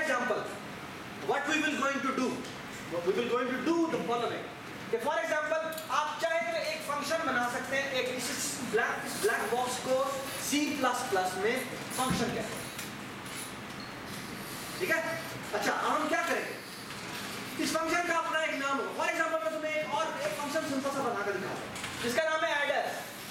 example, what we will going to do? We will going to do the following. कि for example आप चाहे तो एक function बना सकते हैं, एक इस ब्लैक बॉक्स को C++ में फंक्शन कहते हैं, ठीक है? अच्छा, हम क्या करेंगे, इस फंक्शन का अपना एक नाम हो। फॉर एग्जाम्पल मैं तुम्हें एक फंक्शन सिंपल सा बनाकर दिखाता हूं जिसका नाम है एडर।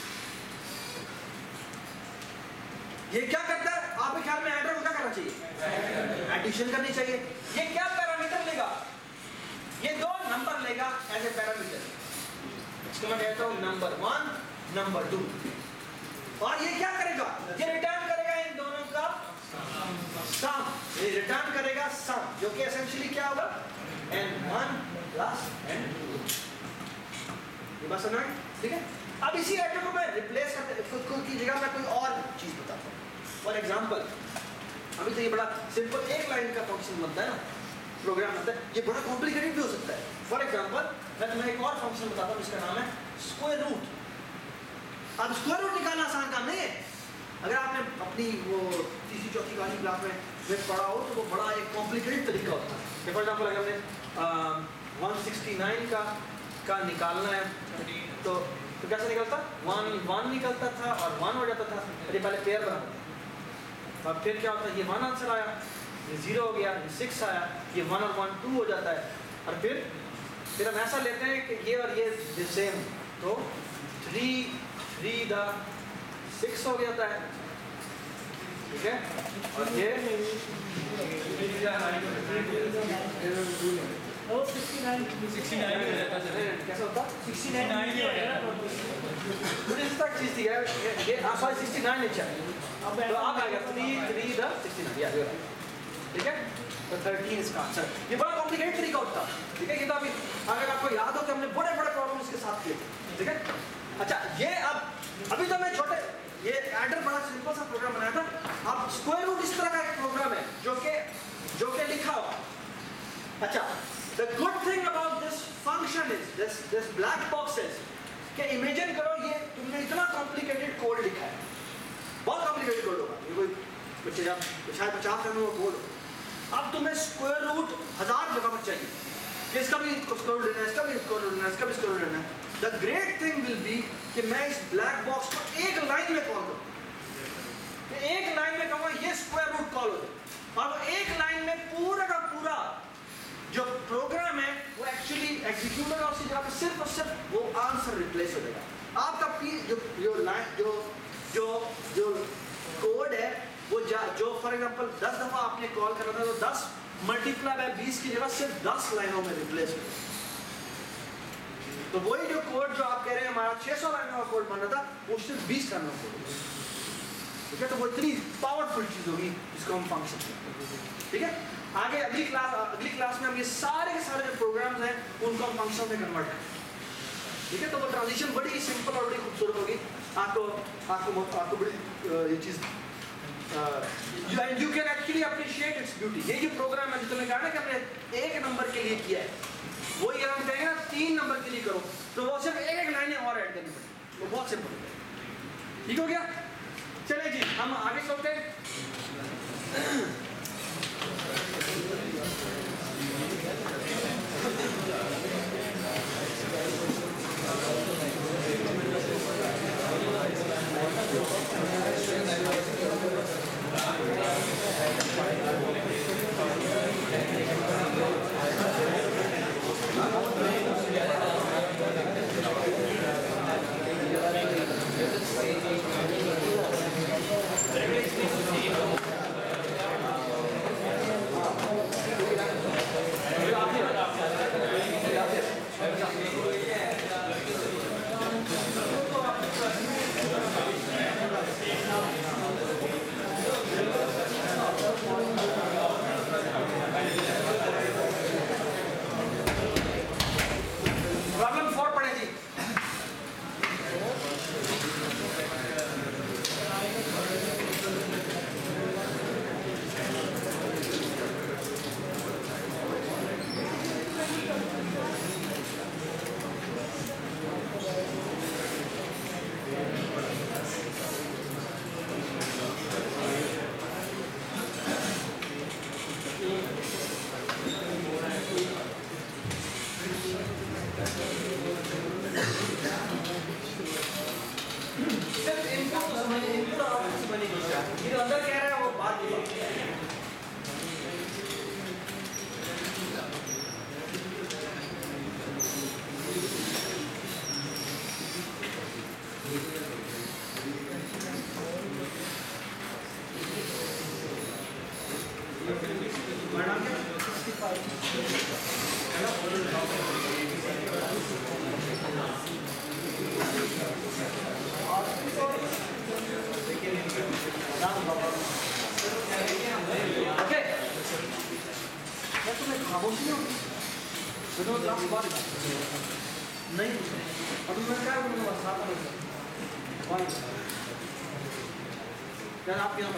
ये क्या करता है आपके ख्याल में? एडर को क्या करना चाहिए? एडिशन करनी चाहिए। ये क्या पैरामीटर लेगा? ये दो नंबर लेगा एज ए पैरामीटर, इसको मैं कहता हूं नंबर 1 नंबर 2, और ये क्या करेगा? ये रिटर्न करेगा इन दोनों का सम। ये रिटर्न करेगा सम, जो कि एसेंशियली क्या होगा? n1 plus n2। ये बात समझ में? ठीक है। अब इसी एडर को मैं रिप्लेस करते खुद की जगह मैं कोई और चीज बताता हूं। फॉर एग्जांपल अभी तो ये बड़ा सिंपल एक लाइन का फंक्शन बनता है ना, प्रोग्राम होता है, ये बड़ा कॉम्प्लिकेटेड भी हो सकता है। फॉर एग्जांपल मैं तुम्हें एक और फंक्शन बताता हूं जिसका नाम है स्क्वायर रूट। अब स्क्वायर रूट निकालना आसान काम नहीं है। अगर आपने अपनी वो तीसरी चौथी वाली क्लास में पढ़ा हो तो वो बड़ा एक कॉम्प्लिकेटेड तरीका होता है। फॉर एग्जांपल अगर हमने 169 का निकालना है तो कैसे निकलता? 1 निकलता था और 1 हो जाता था, अरे पहले पेयर बनाता था। अब फिर क्या होता है? ये 1 आंसर आया, ये 0 हो गया, ये 6 आया, ये 1 और 1 2 हो जाता है, और फिर हम ऐसा लेते हैं कि ये और ये सेम, तो 3 द 6 हो जाता है, ठीक है? और ये 69 कैसा होता? 69 चीज थी यार, ये 69 नीचे, तो आप आएगा 3 द 69, ठीक है? तो 13 इसका आंसर। ये बड़ा कॉम्प्लिकेटेड तरीका होता है, ठीक है? ये तो अगर आपको याद हो कि हमने बड़े प्रॉब्लम इसके साथ किए, ठीक है? अच्छा, ये अभी तो मैं छोटे ये एडर बड़ा सिंपल सा प्रोग्राम बनाया था। अब स्क्वायर रूट इस तरह का एक प्रोग्राम है जो कि लिखा हुआ। अच्छा, the good thing about this function is this black box is कि इमेजिन करो ये तुमने इतना कॉम्प्लिकेटेड कोड लिखा है, बहुत कॉम्प्लिकेटेड कोड होगा, ये कोई बच्चे जब शायद 50 का कोड। अब तुम्हें स्क्वायर रूट 1000 जगह पर चाहिए, इसका भी स्क्वायर रूट लेना है, इसका भी स्क्वायर रूट लेना है, इसका भी स्क्वायर रूट लेना है। The great thing will be कि मैं इस ब्लैक बॉक्स को एक लाइन में कॉल करूं, एक लाइन में कहूंगा ये स्क्वायर रूट कॉल हो जाए, और एक लाइन में पूरा का पूरा जो प्रोग्राम है वो एक्चुअली एग्जीक्यूट होगा, उसकी जगह पे सिर्फ और सिर्फ वो आंसर रिप्लेस हो जाएगा। आपका जो कोड है वो जो फॉर एग्जांपल 10 दफा आपने कॉल करना था तो 10 मल्टीप्लाई बाय 20 की जगह सिर्फ 10 लाइनों में रिप्लेस हो। तो वही जो कोड जो आप कह रहे हैं हमारा 600 लाइनों का कोड बनना था, वो सिर्फ 20 लाइनों का कोड, ठीक है? तो वो इतनी पावरफुल चीज होगी जिसको हम फंक्शन कहते हैं, ठीक है? आगे अगली क्लास में हम ये सारे के सारे जो प्रोग्राम्स हैं उनको हम फंक्शन में कन्वर्ट करें, ठीक है? तो वो ट्रांजिशन बड़ी सिंपल और बड़ी खूबसूरत होगी। आपको बड़ी ये चीज you can actually appreciate its beauty. ये जो प्रोग्राम है जो तुमने कहा ना कि हमने 1 नंबर के लिए किया है, वो ये हम कहेंगे ना 3 नंबर के लिए करो, तो वो सिर्फ एक लाइनें और ऐड करनी पड़ेगी, वो बहुत सिंपल है। ठीक हो गया? चलिए जी, हम आगे चलते हैं। तुम्हारा नाम क्या? ओके, तुम्हें खामोशी नहीं होगी नहीं और तुम्हें क्या बोलूँगा साथ में क्या आप क्या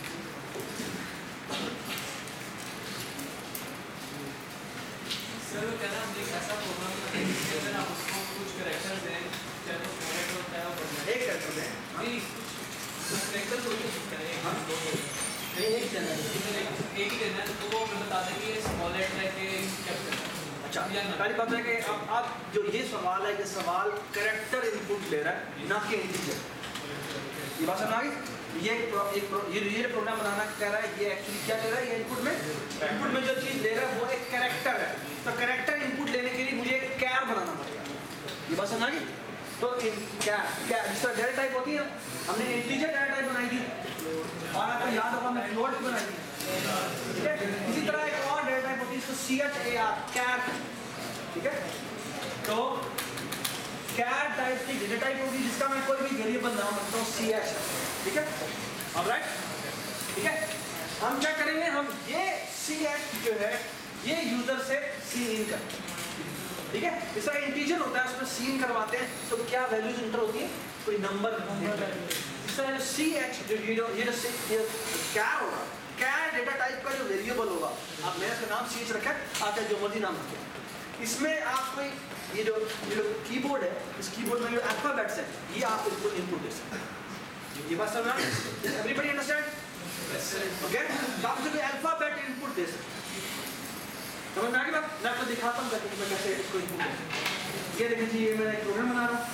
सर वो कहना हम एक ऐसा प्रोग्राम करते हैं जिसके अंदर आप उसको कुछ करेक्टर्स दें, चाहे वो फॉर्मेट हो चाहे वो बढ़िया एक करते हैं जी कुछ करेक्टर को यूज करें एक चैनल एक ही देना है तो वो हमें बता दें कि ये स्मॉल लेटर है कि कैपिटल है। अच्छा पहली बात है कि अब आप जो ये सवाल है, ये सवाल करेक्टर इनपुट ले रहा है ना कि इंटीजर। ये बात समझ आ गई? ये प्रोग्राम बनाना कह रहा है, ये एक्चुअली क्या ले रहा है, ये इनपुट में जो चीज़ ले रहा है वो एक कैरेक्टर है। तो कैरेक्टर इनपुट लेने के लिए मुझे एक कैर बनाना पड़ेगा। ये बात समझ आ गई? तो क्या जिस तरह डेटा टाइप होती है, हमने इंटीजर डेटा टाइप बनाई थी और आपको याद होगा हमने फ्लोट बनाई थी, ठीक है? इसी तरह एक और डेटा टाइप होती है इसको CHAR कैर, ठीक है? तो कैर टाइप की डेटा टाइप होगी जिसका मैं कोई भी वेरिएबल नाम रखता हूँ CH, ठीक है? ऑलराइट, ठीक है? हम क्या करेंगे, हम ये CH जो है ये यूजर से सी इन करते हैं, ठीक है? इस तरह इंटीजर होता है उसमें सी इन करवाते हैं तो क्या वैल्यूज इंटर होती है, कोई नंबर इस तरह जो CH जो कैर होगा, कैर डेटा टाइप का जो वेरिएबल होगा, आप मैंने इसका नाम CH रखा है, आप जो मर्जी नाम रखें, इसमें आप कोई ये जो कीबोर्ड है, इस कीबोर्ड में जो अल्फाबेट्स है ये आप इसको इनपुट दे सकते हैं। ये बात समझ में? Everybody understand? ओके, तो आप इसको अल्फाबेट इनपुट दे सकते हैं। समझ में आ गई बात? मैं आपको दिखाता हूँ मैं कैसे इसको इनपुट दे। ये देखिए जी, ये मैं एक प्रोग्राम बना रहा हूँ।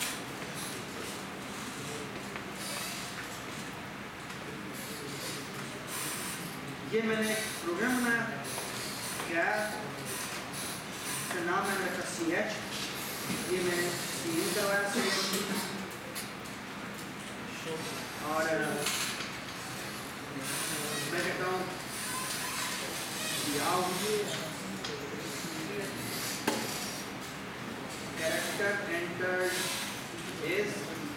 ये मैंने प्रोग्राम बनाया, क्या नाम मैंने रखा CH, ये मैंने सी करवाया और मैं कहता हूँ कैरेक्टर एंटर्ड इज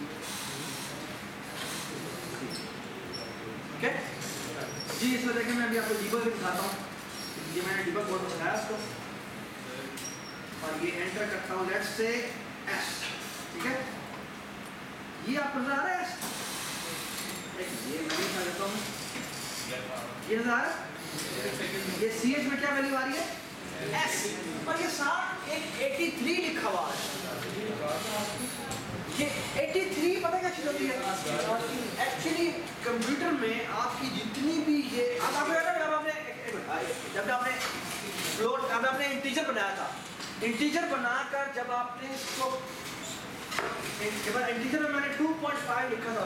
ओके जी। इसमें देखिए मैं अभी आपको डीबग दिखाता हूँ, ये मैंने डीबग बोर्ड में चलाया उसको और ये एंटर करता हूँ, लेट्स से S, ठीक है? ये आप नजर आ रहा है S, ये मैं दिखा देता हूँ, ये नजर आ रहा है, ये CH में क्या वैल्यू आ रही है S और ये साथ एक 83 लिखा हुआ है। ये 83 पता क्या चीज होती है एक्चुअली कंप्यूटर में आपकी जितनी भी ये आपको याद है जब आपने फ्लोट अब आपने इंटीजर बनाया था, इंटीजर बनाकर जब आपने इसको इंटीजर में मैंने 2.5 लिखा था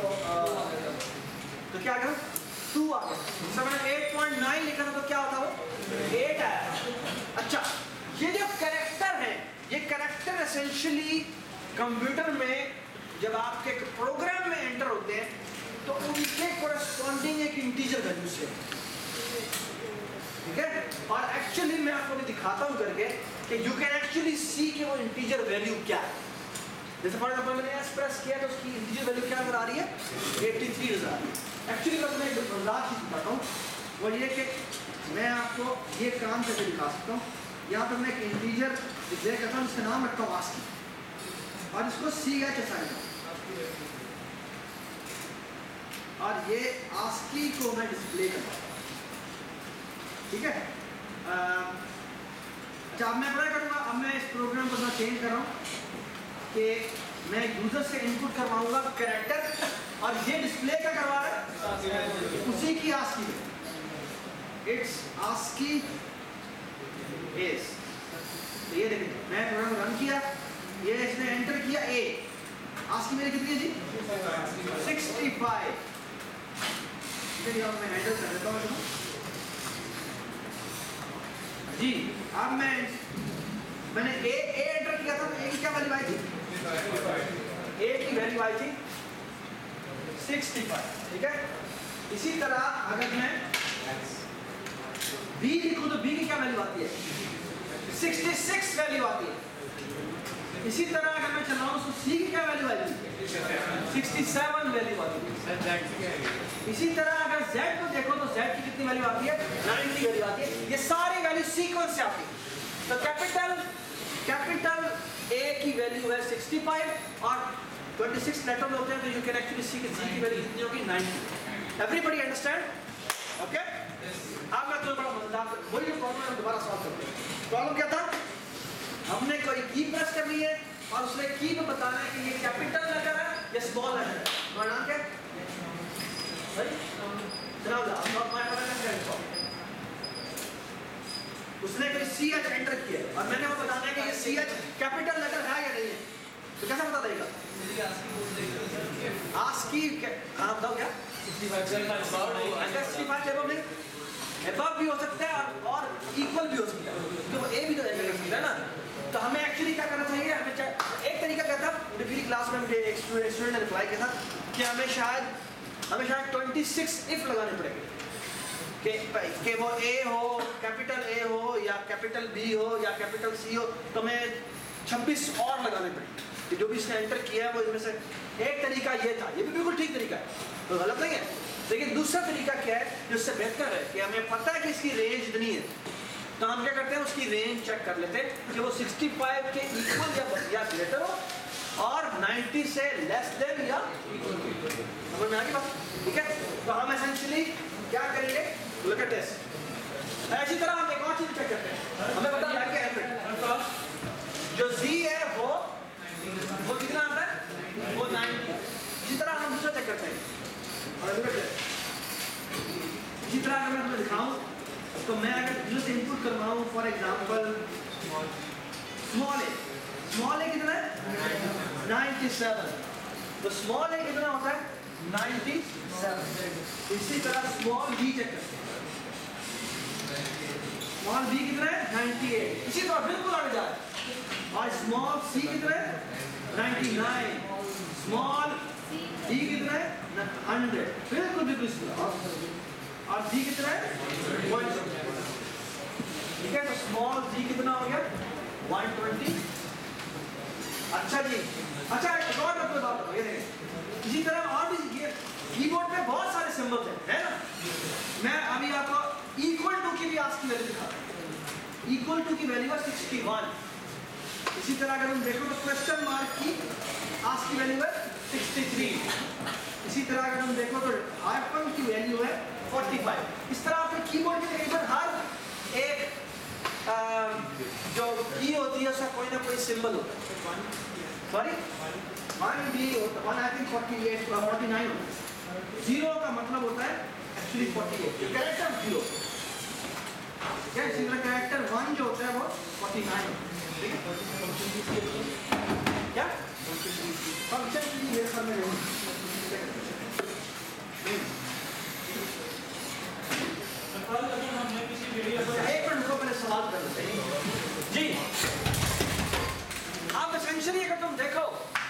तो क्या आ गया 2 आ गया। जब मैंने 8.9 लिखा था तो क्या होता वो 8 आया। अच्छा, ये जो कैरेक्टर है, ये कैरेक्टर एसेंशियली कंप्यूटर में जब आपके प्रोग्राम में एंटर होते हैं तो उनके कोरेस्पॉन्डिंग एक इंटीजर वैल्यू से, ठीक है? और एक्चुअली मैं आपको दिखाता हूँ करके कि यू कैन एक्चुअली सी कि वो इंटीजर वैल्यू क्या है। जैसे फॉर एग्जांपल मैंने एस प्रेस किया तो उसकी इंटीजर वैल्यू क्या नजर आ रही है 83 नजर आ रही है। एक्चुअली मैं तुम्हें एक मजाक चीज बताता हूँ, वो ये कि मैं आपको ये काम करके दिखा सकता हूँ। यहाँ पर मैं एक इंटीजर डिक्लेयर करता हूँ जिसका नाम रखता हूँ आस्की और इसको CH असाइन और ये आस्की को मैं डिस्प्ले करता हूँ, ठीक है? अच्छा, अब मैं क्या करूँगा, अब मैं इस प्रोग्राम को थोड़ा चेंज कर रहा हूँ कि मैं यूजर से इनपुट करवाऊंगा कैरेक्टर और ये डिस्प्ले क्या करवा रहा है उसी की आस्की में, इट्स आस्की इज। तो ये देखिए मैं प्रोग्राम रन किया, ये इसने एंटर किया A, आस्की मेरी कितनी है जी 65। चलिए अब मैं हैंडल कर देता हूँ जी। अब मैंने A एंटर किया था, A की क्या वैल्यू आई थी, A की वैल्यू आई थी 65, ठीक है? इसी तरह अगर मैं B लिखूं तो B की क्या वैल्यू आती है? 66 वैल्यू आती है। इसी तरह अगर मैं चलाऊं तो C की क्या वैल्यू आएगी? 67 वैल्यू आती है। इसी तरह अगर Z को देखो तो Z की कितनी वैल्यू आती है? 90 वैल्यू आती है। ये सारी वैल्यू सीक्वेंस से आती है। तो कैपिटल A की वैल्यू है 65 और 26 लेटर होते हैं, तो यू कैन एक्चुअली सी कि Z की वैल्यू कितनी होगी? 90। Everybody understand? ओके? अब मैं तुम्हें बड़ा मजेदार वही प्रॉब्लम है, दोबारा सॉल्व करते हैं। प्रॉब्लम क्या था? हमने कोई की प्रेस करनी है और उसने की में बताना है कि ये कैपिटल लेटर है या स्मॉल लेटर है। तुम्हारा नाम क्या है? उसने कोई CH एंटर किया और मैंने वो बताना है कि ये CH कैपिटल लेटर है या नहीं है, तो कैसे बता देगा? आस्की हाँ बताओ क्या? 65 एबव भी हो सकता है और इक्वल भी हो सकता है, तो ए भी तो है ना। तो हमें एक्चुअली क्या करना चाहिए? हमें एक तरीका क्या था, पिछली क्लास में मुझे एक स्टूडेंट ने रिप्लाई किया था कि हमें शायद 26 इफ लगाने पड़ेंगे कि वो ए हो, कैपिटल ए हो या कैपिटल बी हो या कैपिटल सी हो, तो हमें 26 और लगाने पड़ेंगे कि जो भी इसने एंटर किया है वो इनमें से एक तरीका ये था। ये भी बिल्कुल ठीक तरीका है, तो गलत नहीं है। लेकिन दूसरा तरीका क्या है जो इससे बेहतर है कि हमें पता है कि इसकी रेंज इतनी है, तो हम क्या करते हैं उसकी रेंज चेक कर लेते हैं कि वो 65 के इक्वल या ग्रेटर हो और 90 से लेस देन या समझ में आ गई बात? ठीक है, तो हम एसेंशियली क्या करेंगे? Look at this. इसी तरह हम एक और चीज चेक करते हैं, हमें पता है कि जो Z है वो कितना आता है? वो 90। इसी तरह हम दूसरा चेक करते हैं। इसी तरह अगर मैं तुम्हें दिखाऊं तो मैं अगर दूसरे इनपुट करवाऊं फॉर एग्जांपल स्मॉल ए कितना है? 97। तो स्मॉल ए कितना होता है? 97। इसी तरह स्मॉल बी चेक करते हैं। स्मॉल बी कितना है? 98। इसी तरह बिल्कुल आगे जाए और स्मॉल सी कितना है? 99। स्मॉल डी कितना है? 100। बिल्कुल और जी कितना है? 120। ठीक है, तो स्मॉल जी कितना हो गया? 120। अच्छा जी, अच्छा एक और बात बताओ, ये देखें इसी तरह और भी कीबोर्ड पे बहुत सारे सिंबल्स हैं, है ना? मैं अभी आपको इक्वल टू की भी आस्क की वैल्यू दिखाता हूं। इक्वल टू की वैल्यू है 61। इसी तरह अगर हम देखो तो क्वेश्चन मार्क की आस्क की वैल्यू है 63। इसी तरह अगर हम देखो तो हाइफन की वैल्यू है 45। इस तरह आपके कीबोर्ड में तकरीबन हर एक जो की होती है उसका कोई ना कोई सिंबल होता है। सॉरी 1 भी होता है, 1 आई थिंक 48 49 होता है। 0 का मतलब होता है एक्चुअली 48, कैरेक्टर 0। क्या इसी तरह कैरेक्टर 1 जो होता है वो 49 होता है। ठीक है, क्या फंक्शन की मेरे सामने नहीं। एक मिनट को पहले सवाल कर लेते हैं जी। आप एसेंशियली अगर तुम देखो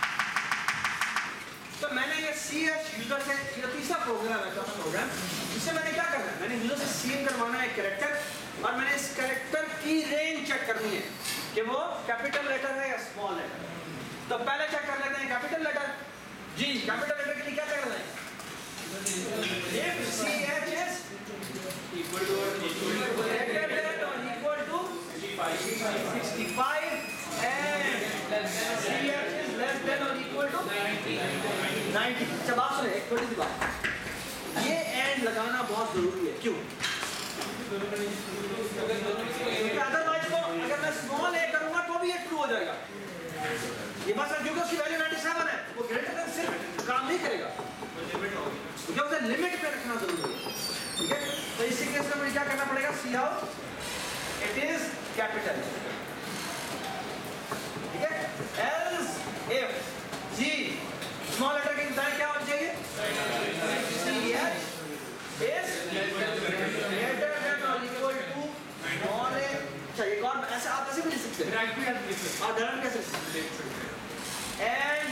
तो मैंने ये CH यूजर से तीसरा प्रोग्राम है, चौथा प्रोग्राम, इससे मैंने क्या करना है? मैंने यूजर से CM करवाना है कैरेक्टर और मैंने इस कैरेक्टर की रेंज चेक करनी है कि वो कैपिटल लेटर है या स्मॉल लेटर। तो पहले चेक कर लेते हैं capital letter G. Capital letter के लिए क्या करना है? If CH is equal to greater than or equal to 65 and CH is less than or equal to 90। अच्छा बात सुने, एक छोटी सी बात, ये एंड लगाना बहुत जरूरी है। क्यों? क्योंकि अदरवाइज को अगर मैं स्मॉल ए करूंगा तो भी ये ट्रू हो जाएगा। ये बस क्योंकि उसकी वैल्यू 97 है, वो ग्रेटर देन सिर्फ काम नहीं करेगा, क्योंकि उसे लिमिट पे रखना जरूरी है। ठीक है, तो इसी केस में मुझे क्या करना पड़ेगा? See how it is capital. ठीक है, else if G small letter की इंतजार क्या होनी चाहिए? CH is greater than or equal to small a। अच्छा एक और ऐसे आप ऐसे भी लिख सकते हैं, और डायरेक्ट कैसे लिख सकते हैं? And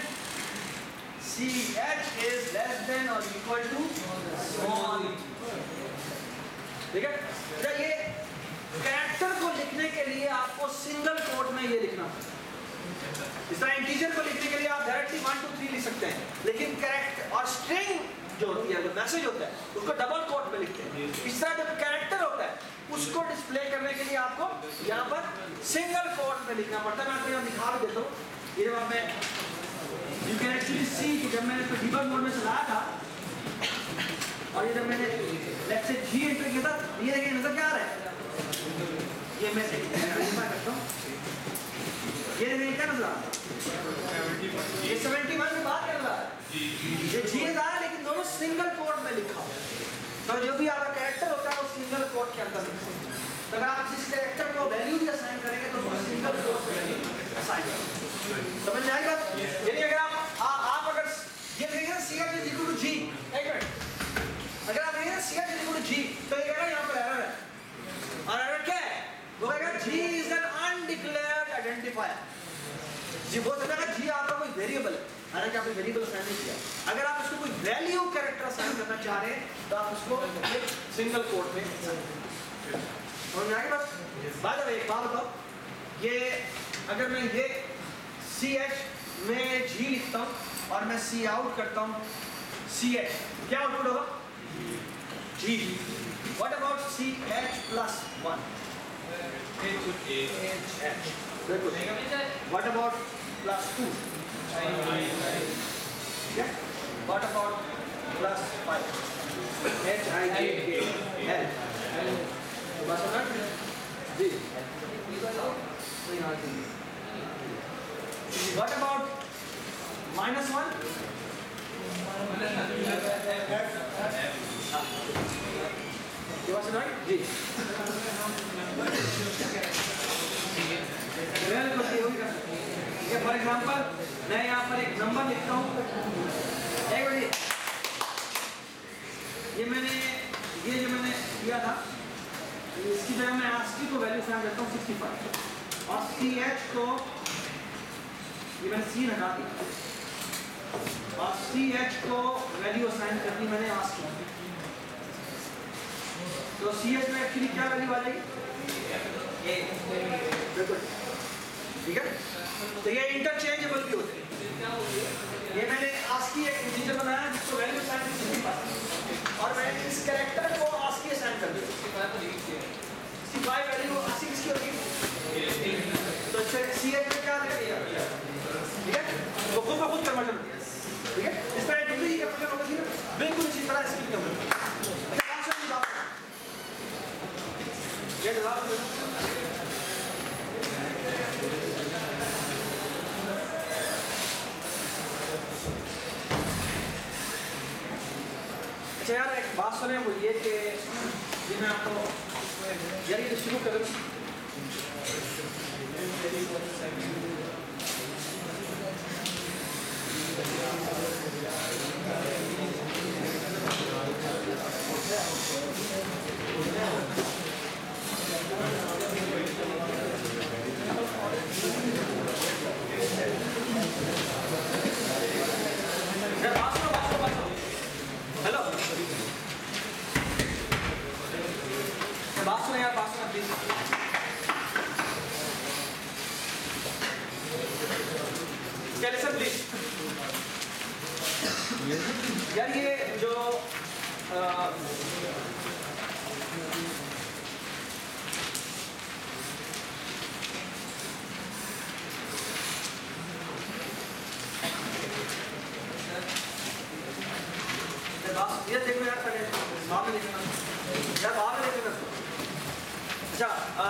CH is less than or equal to small। ठीक है, ये कैरेक्टर को लिखने के लिए आपको सिंगल कोट में ये लिखना पड़ता है। इस तरह इंटीजर को लिखने के लिए आप डायरेक्टली 1 2 3 लिख सकते हैं, लेकिन कैरेक्टर और स्ट्रिंग जो होती है, जो मैसेज होता है, उसको डबल कोट में लिखते हैं। इस तरह जब कैरेक्टर होता है उसको डिस्प्ले करने के लिए आपको यहाँ पर सिंगल कोट में लिखना पड़ता है। मैं आपको यहाँ दिखा भी देता हूँ। ये जब मैं यू कैन एक्चुअली सी कि जब मैंने इसको डीबग मोड में चलाया था और ये जब मैंने लेट्स से जी एंटर किया था, ये देखिए नजर क्या आ रहा है, ये मैं करता हूँ, ये देखिए क्या नजर आ रहा है, ये 71 में बात कर रहा है, ये जी आ रहा है लेकिन दोनों सिंगल कोट में लिखा हो। तो जो भी आपका कैरेक्टर होता है वो सिंगल कोट के अंदर लिखा होता है। तो अगर आप जिस कैरेक्टर को वैल्यू भी असाइन करेंगे तो वो सिंगल कोट में असाइन करेंगे। समझ में आएगा? यानी अगर आप अगर ये देखेंगे CH is equal to G, एक मिनट, अगर आप देखेंगे CH is equal to G तो ये कहेगा यहाँ पर एरर है, और एरर क्या है? वो कहेगा G is an undeclared identifier। जी वो कहेगा G आपका कोई वेरिएबल है, हालांकि आपने वेरिएबल असाइन नहीं किया। अगर आप इसको कोई वैल्यू कैरेक्टर असाइन करना चाह रहे हैं तो आप उसको एक सिंगल कोट में समझ में आएगी बात? बाय द वे एक बात बताओ, ये अगर मैं ये CH में G लिखता हूँ और मैं C आउट करता हूँ CH, क्या आउटपुट होगा? G। What about CH plus 1? H। बिल्कुल। What about plus 2? Yeah. What about plus 5? HIJKL। बस होगा? जी। What about minus 1? You was right? जी। फॉर एग्जाम्पल मैं यहाँ पर एक नंबर लिखता हूँ, एक मिनट, ये जो मैंने किया था इसकी जगह मैं ASCII को वैल्यू असाइन करता हूँ 65 और CH को ये मैंने C हटा दी और CH को वैल्यू असाइन कर दी मैंने ASCII। तो CH में एक्चुअली क्या वैल्यू आ जाएगी? बिल्कुल ठीक है। तो ये इंटरचेंजेबल भी होते हैं। ये मैंने ASCII एक इंटीजर बनाया जिसको वैल्यू असाइन की 65 और मैंने इस कैरेक्टर को ASCII असाइन कर दिया। 65 वैल्यू ASCII किसकी होगी? तो CH में क्या लगेगा? ठीक है, तो खुद ब खुद कन्वर्जन होती है। ठीक है, इस तरह डिग्री का कन्वर्जन होगी ना, बिल्कुल इसी तरह इसकी कन्वर्जन। ये जवाब अच्छा यार एक बात सुने, वो ये कि ये मैं आपको यार ये शुरू करूँ हेलो बात सुने यार, बात सुना प्लीज। लिसन प्लीज यार, ये जो ये देखो यार, पहले बाद में देखना यार, बाद में देखना। अच्छा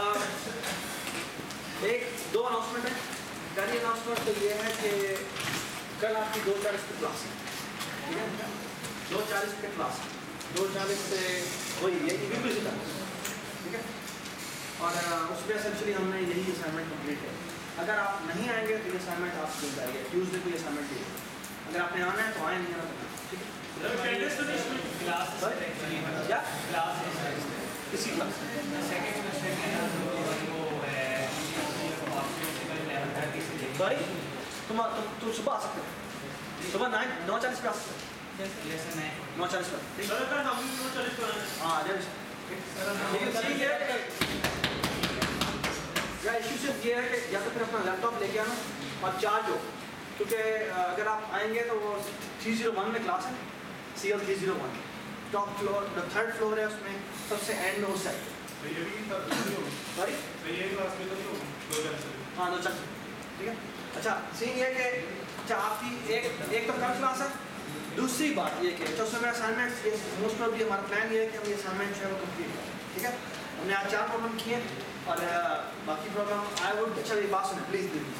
एक दो अनाउंसमेंट है। पहली अनाउंसमेंट तो ये है कि कल आपकी 2:40 की क्लास है, ठीक है? 2:40 की क्लास, 2:40 से वही ये बिल्कुल इसी तरह, ठीक है? और उसमें एसेंशली हमने यही असाइनमेंट कंप्लीट है। अगर आप नहीं आएंगे तो ये असाइनमेंट आप मिल जाएगी, ट्यूसडे को ये असाइनमेंट दी। अगर आपने आना है तो आए, नहीं आना तो ठीक है। क्या किसी क्लास सॉरी तुम सुबह आ सकते हो, सुबह 9:40 पे आ सकते हो, 9:40 पर। हाँ ठीक है। ये है कि या तो फिर अपना लैपटॉप लेके आना और चार्ज हो, क्योंकि अगर आप आएंगे तो वो 301 में क्लास है, CL 301 टॉप फ्लोर, जो 3rd फ्लोर है उसमें सबसे एंड में उस साइड। सॉरी हाँ दो चल ठीक है। अच्छा सीन ये कि अच्छा आपकी एक तो कल क्लास है, दूसरी बात ये कि जो समय असाइनमेंट्स मोस्ट ऑफ हमारा प्लान ये है कि हम ये असाइनमेंट जो है वो कंप्लीट करें, ठीक है। हमने आज 4 प्रॉब्लम किए और बाकी प्रॉब्लम आई वुड, अच्छा ये बात सुने प्लीज़ दीजिए,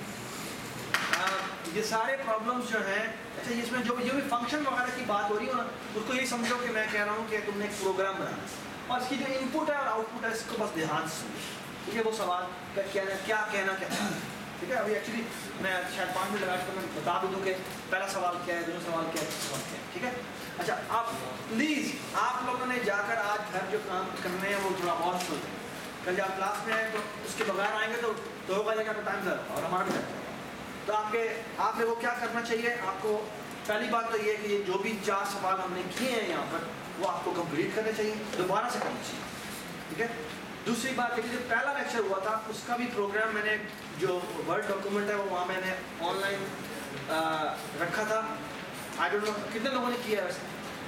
ये सारे प्रॉब्लम्स जो हैं, अच्छा इसमें जो भी फंक्शन वगैरह की बात हो रही है ना, उसको ये समझो कि मैं कह रहा हूँ कि तुमने एक प्रोग्राम बनाना है और इसकी जो इनपुट है और आउटपुट है इसको बस ध्यान से समझो, ठीक है। वो सवाल क्या कहना ठीक है। अभी एक्चुअली मैं शायद 5 मिनट लगा कर मैं बता भी दूँ कि पहला सवाल क्या है, दूसरा सवाल क्या है, तीसरा सवाल क्या है, ठीक है। अच्छा आप प्लीज़ आप लोगों ने जाकर आज घर जो काम करने हैं वो थोड़ा और सोचें। कल जब क्लास में है तो उसके बगैर आएंगे तो 2 बजे का टाइम ज़्यादा और हमारा भी टाइम, तो आपने वो क्या करना चाहिए। आपको पहली बात तो ये कि ये जो भी 4 सवाल हमने किए हैं यहाँ पर वो आपको कंप्लीट करने चाहिए, दोबारा से करना चाहिए, ठीक है। दूसरी बात है कि जो पहला लेक्चर हुआ था उसका भी प्रोग्राम मैंने जो वर्ड डॉक्यूमेंट है वो वहाँ मैंने ऑनलाइन रखा था। आई डोंट नो कितने लोगों ने किया है वैसे।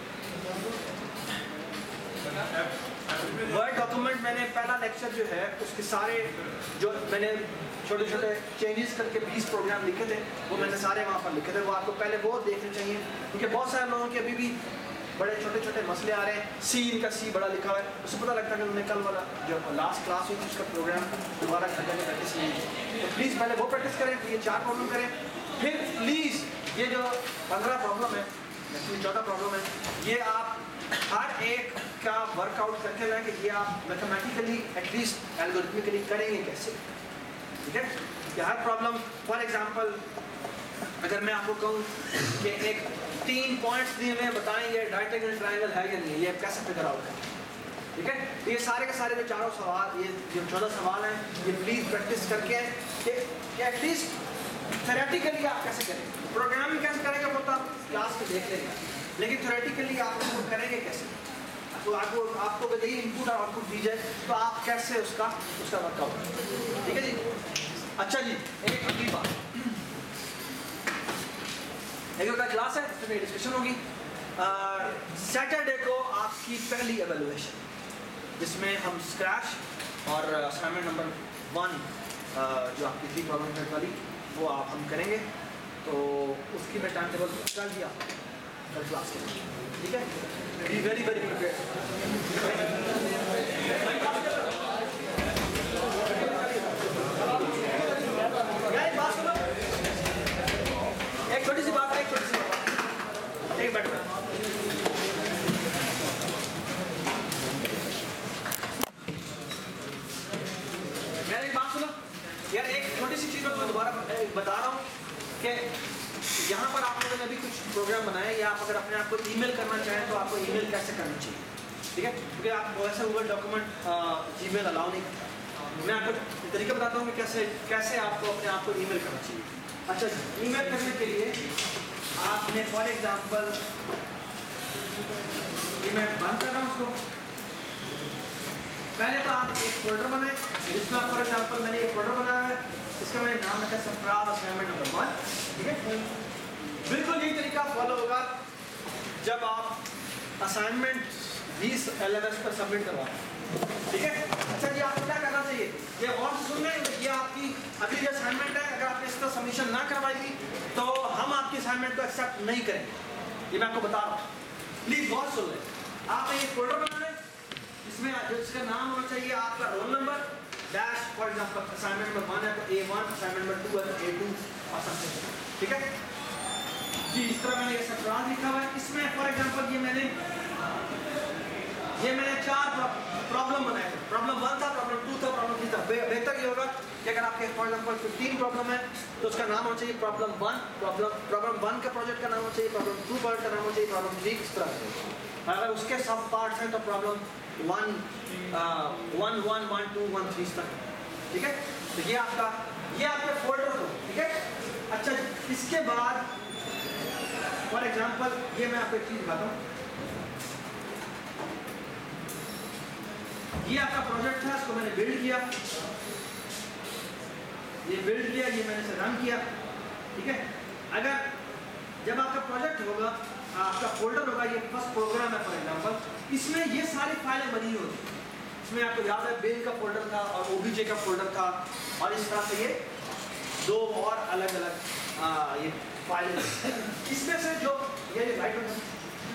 वर्ड डॉक्यूमेंट मैंने पहला लेक्चर जो है उसके सारे जो मैंने छोटे छोटे चेंजेस करके 20 प्रोग्राम लिखे थे वो मैंने सारे वहाँ पर लिखे थे, वो आपको पहले वो देखने चाहिए, क्योंकि बहुत सारे लोगों के अभी भी बड़े छोटे छोटे मसले आ रहे हैं। सी इनका सी बड़ा लिखा हुआ है, उससे पता लगता है कि उन्होंने कल वाला जो लास्ट क्लास हुई थी उसका प्रोग्राम दोबारा घर में प्रैक्टिस नहीं की। तो प्लीज़ पहले वो प्रैक्टिस करें, ये 4 प्रॉब्लम करें, फिर प्लीज़ ये जो 15 प्रॉब्लम है, 14 प्रॉब्लम है, ये आप हर एक का वर्कआउट करके लाएँ कि ये आप मैथमेटिकली एटलीस्ट एल्गोरिथमिकली करेंगे कैसे, ठीक है। कि हर प्रॉब्लम फॉर एग्जांपल अगर मैं आपको कहूँ कि एक 3 पॉइंट्स दिए हुए बताएं ये डायगोनल ट्रायंगल है या नहीं, ये कैसे फिगर आउट है, ठीक है। तो ये सारे के सारे जो 4 सवाल, ये जो 14 सवाल हैं, ये प्लीज़ प्रैक्टिस करके कि एटलीस्ट थ्योरेटिकली आप कैसे करेंगे। प्रोग्रामिंग कैसे करेंगे वो तो आप क्लास में देख लेंगे, लेकिन थ्योरेटिकली आप उसको करेंगे कैसे, तो आपको यदि इनपुट और आउटपुट दी जाए तो आप कैसे उसका वर्कआउट, ठीक है जी। अच्छा जी, एक अगली बात, एक क्लास है इसमें डिस्कशन होगी सैटरडे को आपकी पहली एवेलुएशन, जिसमें हम स्क्रैच और असाइनमेंट नंबर 1 जो आपकी 3 प्रॉब्लम वाली वो हम करेंगे, तो उसकी मैं टाइम टेबल कर दिया कल क्लास के, ठीक है। Be very very prepared. बात सुनो, एक छोटी सी बात है, एक मिनट मेरी बात सुनो यार, एक छोटी सी चीज़ मैं दोबारा बता रहा हूँ कि यहाँ पर आप लोगों ने अभी कुछ प्रोग्राम बनाए या आप अगर अपने आप को ईमेल करना चाहें तो आपको ईमेल कैसे करना चाहिए, ठीक है, क्योंकि आप वैसे गूगल डॉक्यूमेंट जीमेल अलाउ नहीं करता। मैं आपको तरीका बताता हूँ कि कैसे आपको अपने आप को ईमेल करना चाहिए। अच्छा, ईमेल करने के लिए आपने फॉर एग्जांपल मैं बंद कर रहा हूँ उसको, पहले तो आप एक फोल्डर बनाए जिसमें फॉर एग्जांपल मैंने एक फोल्डर बनाया है, इसका मैंने नाम रखा है सरफराज असाइनमेंट नंबर 1, ठीक है। बिल्कुल यही तरीका फॉलो होगा जब आप असाइनमेंट 20 LMS पर सबमिट करवाएं, ठीक है। अच्छा जी, आपको क्या करना चाहिए, ये और सुन लें, ये आपकी अभी जो असाइनमेंट है, अगर आपने इसका सबमिशन ना करवाएगी तो हम आपकी असाइनमेंट को एक्सेप्ट नहीं करेंगे, ये मैं आपको बता रहा हूँ, प्लीज़ बहुत सुन लें। आपने एक फोल्डर बनाना है इसमें जिसका नाम होना चाहिए आपका roll number dash, for example assignment number 1 है तो A1, असाइनमेंट नंबर 2 है तो A2 और समथिंग, ठीक है जी। इस तरह मैंने ये सरफराज लिखा हुआ है, इसमें फॉर एग्जांपल ये मैंने 4 प्रॉब्लम बनाए थे, प्रॉब्लम 1 था, प्रॉब्लम 2 था, प्रॉब्लम 3 था। बेहतर ये होगा कि अगर आपके फॉर एग्जांपल 15 प्रॉब्लम है तो उसका नाम होना चाहिए प्रॉब्लम 1, प्रॉब्लम 1 का प्रोजेक्ट का नाम होना चाहिए, प्रॉब्लम 2 प्रोजेक्ट का नाम होना चाहिए, प्रॉब्लम 3 इस तरह से। अगर उसके सब पार्ट्स हैं तो प्रॉब्लम 1, 1, 1, 1, 2, 1, 3 तक, ठीक है। तो ये आपके फोल्डर हो, ठीक है। अच्छा, इसके बाद फॉर एग्जांपल ये मैं आपको एक चीज़ बताता हूँ, ये आपका प्रोजेक्ट था, इसको मैंने बिल्ड किया, ये बिल्ड किया, ये मैंने इसे रन किया, ठीक है। अगर जब आपका प्रोजेक्ट होगा, आपका फोल्डर होगा, ये फर्स्ट प्रोग्राम है फॉर एग्जांपल, इसमें ये सारी फाइलें बनी होती हैं। इसमें आपको याद है बिल का फोल्डर था और ओबीजे का फोल्डर था, और इस तरह से ये दो और अलग अलग ये फाइलें। इसमें से जो ये राइट बटन,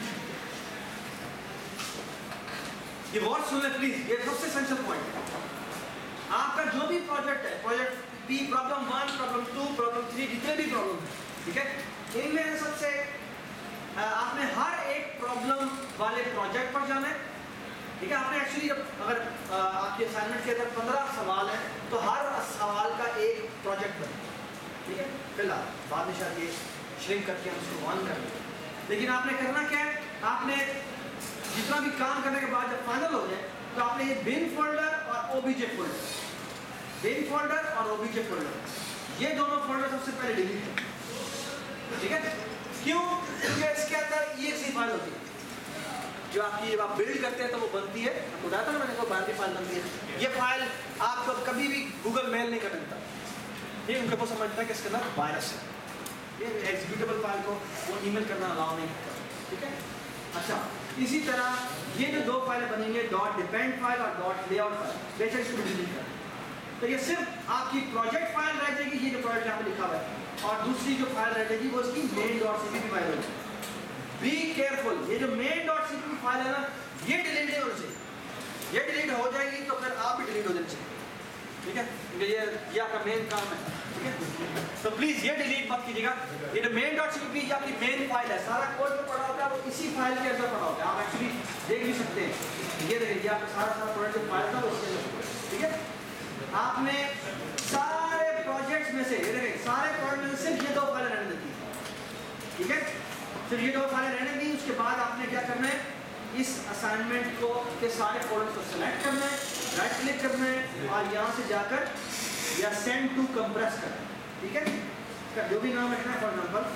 ये वर्ड सुन ले प्लीज, ये सबसे एसेंशियल पॉइंट है। आपका जो भी प्रोजेक्ट है, project P, problem 1, problem 2, problem 3, जितने भी प्रॉब्लम है, ठीक है, इनमें सबसे आपने हर एक प्रॉब्लम वाले प्रोजेक्ट पर जाना है, ठीक है। आपने एक्चुअली अगर आपके असाइनमेंट के अंदर 15 सवाल हैं तो हर सवाल का एक प्रोजेक्ट बने, ठीक है। फिलहाल बाद में शायद ये श्रिंक करके हम उसको ऑन कर लेंगे, लेकिन आपने करना क्या है, आपने जितना भी काम करने के बाद जब फाइनल हो जाए तो आपने ये बिन फोल्डर और ओबीजे फोल्डर, बिन फोल्डर और ओबीजे फोल्डर, ये दोनों फोल्डर सबसे पहले डिलीट करें, ठीक है। क्यों? क्योंकि इसके अंदर EXE फाइल होती है जो आपकी, जब आप बिल्ड करते हैं तो वो बनती है, आपको बताया था ना मैंने, को बाइनरी फाइल बनती है। ये फाइल आपको कभी भी गूगल मेल नहीं कर देता, ये उनको को समझता है कि इसके अंदर वायरस है, ये एग्जीक्यूटेबल फाइल को वो ईमेल करना अलाउ नहीं करता, ठीक है। अच्छा, इसी तरह ये जो दो फाइलें बनेंगे, डॉट डिपेंड फाइल और डॉट लेआउट फाइल, बेशक इसको डिलीट करें, तो ये सिर्फ आपकी प्रोजेक्ट फाइल रह जाएगी, ये जो प्रोजेक्ट यहाँ पे लिखा हुआ है, और दूसरी जो फाइल रह जाएगी वो इसकी main.cpp फाइल होगी। बी केयरफुल, ये जो main.cpp फाइल है ना, ये डिलीट नहीं होनी चाहिए। ये डिलीट हो जाएगी तो फिर आप भी डिलीट हो जाना चाहिए, ठीक है, क्योंकि ये आपका मेन काम है, ठीक है। तो प्लीज ये डिलीट मत कीजिएगा। ये जो main.cpp ये आपकी मेन फाइल है, सारा कोड जो पड़ा होता है वो इसी फाइल के अंदर पड़ा होता है, आप एक्चुअली देख भी सकते हैं। ये देखिए, आपका सारा प्रोजेक्ट जो फाइल था वो इसके अंदर, ठीक है। आपने सारे प्रोजेक्ट्स में से, ये देखिए, सारे प्रोजेक्ट में से सिर्फ ये दो फाइलें रहने देती है, ठीक है, सिर्फ ये दो फाइलें रहने दी। उसके बाद आपने क्या करना है, इस असाइनमेंट को के सारे फोल्डर को सेलेक्ट करना है, राइट क्लिक करना है और यहाँ से जाकर या सेंड टू कंप्रेस करना है, ठीक है। इसका जो भी नाम रखना है, फॉर एग्जाम्पल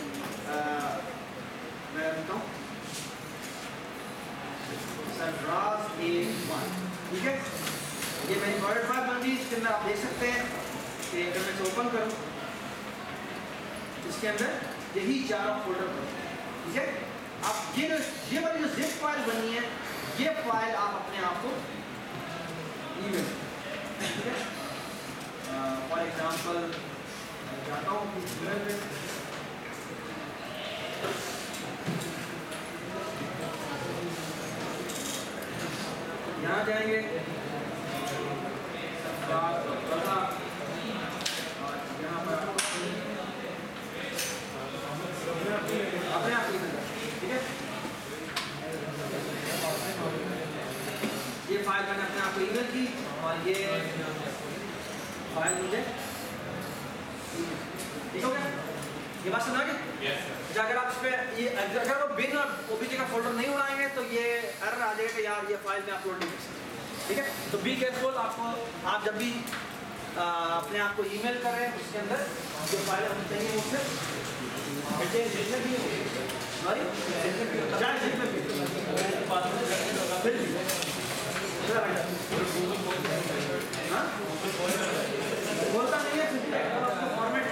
मैं रखता हूँ सरराज A1, ठीक है। ये मेरी प्रोजेक्ट फाइल बन गई, इसके अंदर आप देख सकते हैं कि अगर मैं इसे ओपन करूँ, इसके अंदर यही चारों फोल्डर बने, ठीक है। आप ये वाली जो जिप फाइल बनी है, ये फाइल आप अपने आप को ईमेल, ठीक है। फॉर एग्जांपल जाता हूँ ईमेल में, यहाँ जाएंगे, अपने आप ठीक है। ये फाइल मैंने अपने आप को ईमेल की और ये फाइल मुझे, ठीक हो गया, ये बात समझ आ गई। अगर आप इस पे ये अगर वो बिन और ओबीजे का फोल्डर नहीं उड़ाएंगे तो ये एरर आ जाएगा कि यार ये फाइल में अपलोड नहीं कर सकते, ठीक है। तो बी केयरफुल, आपको आप जब भी अपने आप को ईमेल कर रहे हैं उसके अंदर जो फाइल हमें चाहिए उससे बोलता नहीं है फॉर्मेट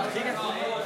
ठीक है